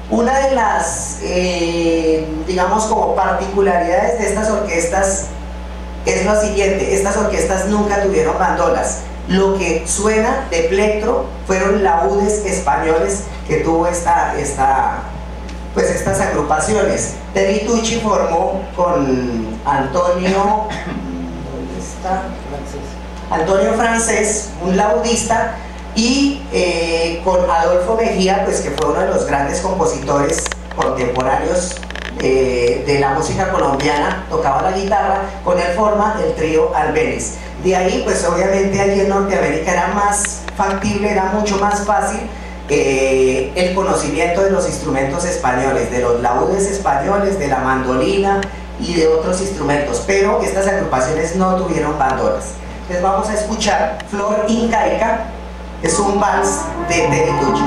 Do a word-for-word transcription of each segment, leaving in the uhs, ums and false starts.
Una de las, eh, digamos, como particularidades de estas orquestas es lo siguiente: estas orquestas nunca tuvieron bandolas. Lo que suena de plectro fueron laúdes españoles que tuvo esta, esta, pues estas agrupaciones. De Vitucci formó con Antonio, ¿dónde está? Antonio Francés, un laudista, y eh, con Adolfo Mejía, pues que fue uno de los grandes compositores contemporáneos eh, de la música colombiana, tocaba la guitarra. Con él forma el trío Albéniz. De ahí, pues obviamente allí en Norteamérica era más factible, era mucho más fácil eh, el conocimiento de los instrumentos españoles, de los laúdes españoles, de la mandolina y de otros instrumentos, pero estas agrupaciones no tuvieron bandolas. Entonces vamos a escuchar Flor Incaica, es un vals de de Vitucci.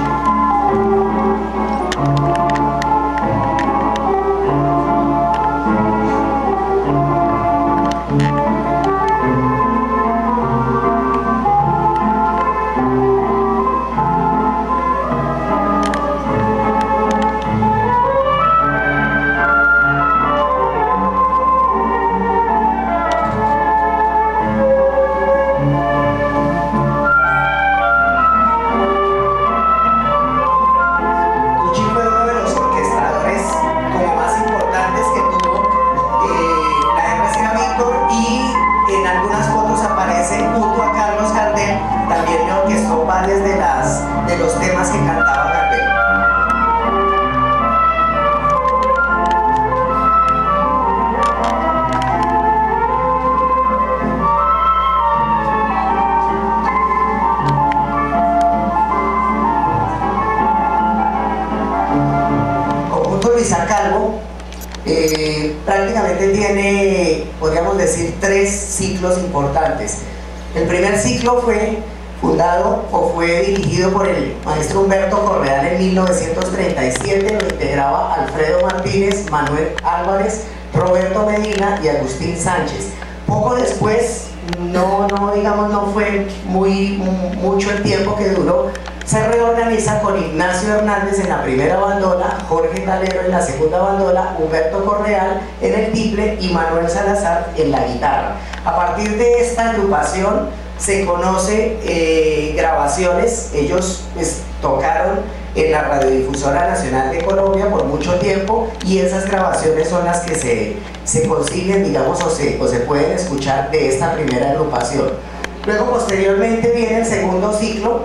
Eh, prácticamente tiene, podríamos decir, tres ciclos importantes. El primer ciclo fue fundado o fue dirigido por el maestro Humberto Correal en mil novecientos treinta y siete, lo integraba Alfredo Martínez, Manuel Álvarez, Roberto Medina y Agustín Sánchez. Poco después, no, no digamos, no fue muy mucho el tiempo que duró, se reorganiza con Ignacio Hernández en la primera bandola, Jorge Calero en la segunda bandola, Humberto Correal en el tiple y Manuel Salazar en la guitarra. A partir de esta agrupación se conoce eh, grabaciones. Ellos pues, tocaron en la Radiodifusora Nacional de Colombia por mucho tiempo, y esas grabaciones son las que se, se consiguen, digamos, o se, o se pueden escuchar de esta primera agrupación. Luego, posteriormente, viene el segundo ciclo,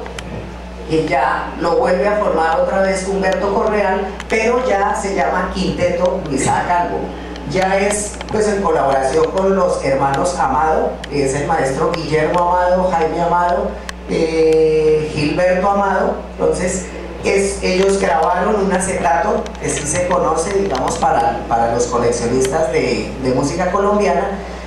que ya lo vuelve a formar otra vez Humberto Correal, pero ya se llama Quinteto Luisa Calvo. Ya es pues en colaboración con los hermanos Amado, que es el maestro Guillermo Amado, Jaime Amado, eh, Gilberto Amado. Entonces es, ellos grabaron un acetato que sí se conoce, digamos, para, para los coleccionistas de, de música colombiana.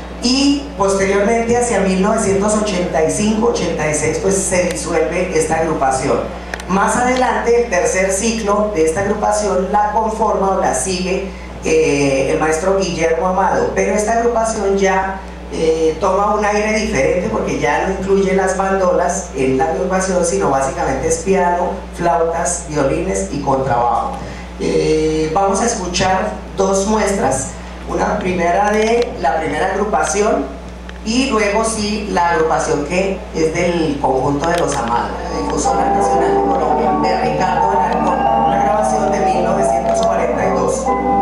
Y posteriormente, hacia mil novecientos ochenta y cinco ochenta y seis, pues se disuelve esta agrupación. Más adelante, el tercer ciclo de esta agrupación la conforma o la sigue eh, el maestro Guillermo Amado, pero esta agrupación ya eh, toma un aire diferente, porque ya no incluye las bandolas en la agrupación, sino básicamente es piano, flautas, violines y contrabajo. Eh, vamos a escuchar dos muestras. Una primera de la primera agrupación y luego sí la agrupación que es del conjunto de los Amados, la Difusora Nacional de Colombia, de Ricardo Alarcón, una grabación de mil novecientos cuarenta y dos.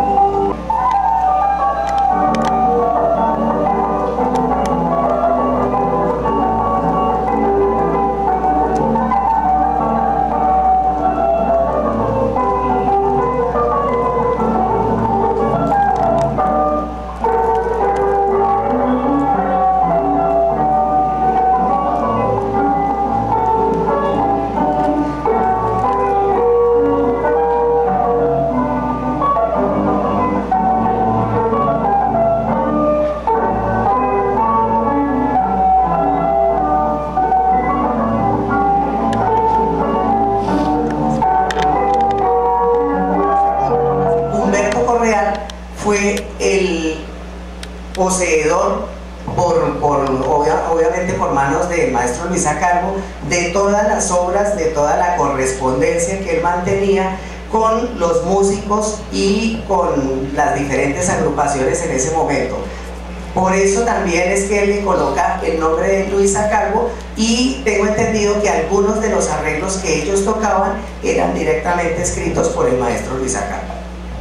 Fue el poseedor, por, por, obvia, obviamente por manos del maestro Luisa Calvo, de todas las obras, de toda la correspondencia que él mantenía con los músicos y con las diferentes agrupaciones en ese momento. Por eso también es que él le coloca el nombre de Luisa Calvo, y tengo entendido que algunos de los arreglos que ellos tocaban eran directamente escritos por el maestro Luisa Calvo.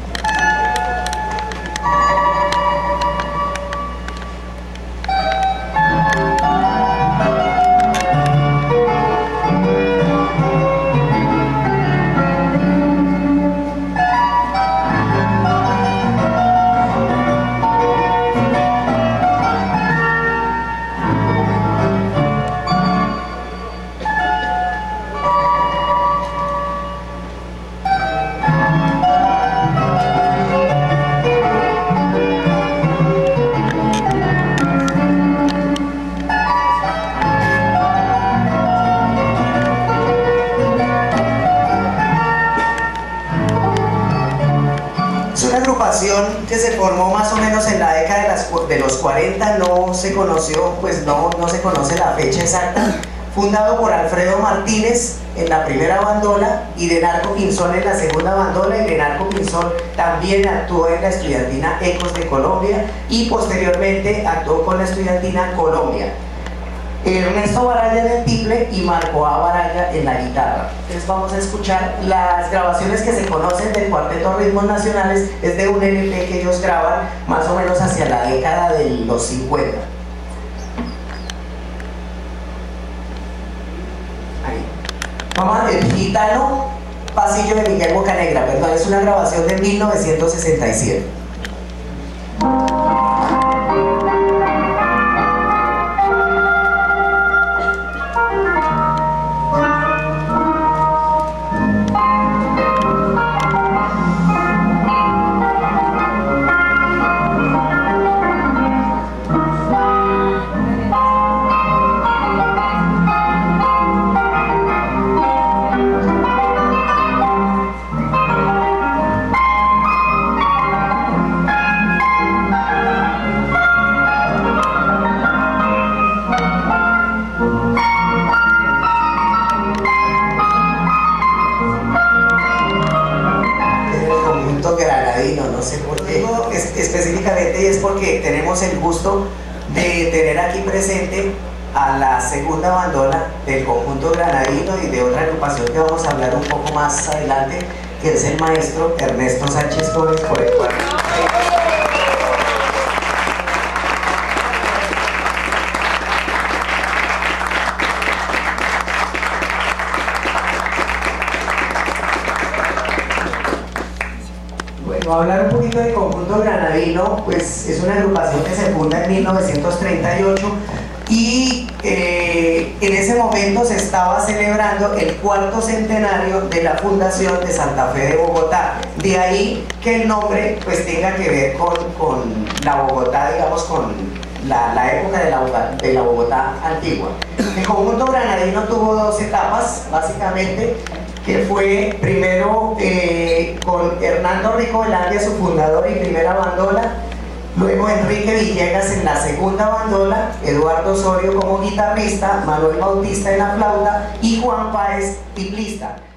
Que se formó más o menos en la década de, las, de los cuarenta, no se conoció, pues no, no se conoce la fecha exacta, fundado por Alfredo Martínez en la primera bandola y Lenarco Pinzón en la segunda bandola, y Lenarco Pinzón también actuó en la estudiantina Ecos de Colombia y posteriormente actuó con la estudiantina Colombia. Ernesto Baraya en el tiple y Marco A. Baraya en la guitarra. Entonces vamos a escuchar las grabaciones que se conocen del Cuarteto Ritmos Nacionales. Es de un L P que ellos graban más o menos hacia la década de los cincuenta. Ahí. Vamos a ver, el Gitano Pasillo de Miguel Bocanegra, perdón, es una grabación de mil novecientos sesenta y siete. Específicamente, y es porque tenemos el gusto de tener aquí presente a la segunda bandola del conjunto granadino y de otra agrupación que vamos a hablar un poco más adelante, que es el maestro Ernesto Sánchez Flores, por el cual a hablar un poquito del conjunto granadino. Pues es una agrupación que se funda en mil novecientos treinta y ocho y eh, en ese momento se estaba celebrando el cuarto centenario de la fundación de Santa Fe de Bogotá. De ahí que el nombre pues tenga que ver con, con la Bogotá, digamos, con la, la época de la, de la Bogotá antigua. El conjunto granadino tuvo dos etapas, básicamente, que fue primero eh, con Hernando Rico Velandia, su fundador y primera bandola, luego Enrique Villegas en la segunda bandola, Eduardo Osorio como guitarrista, Manuel Bautista en la flauta y Juan Páez tiplista.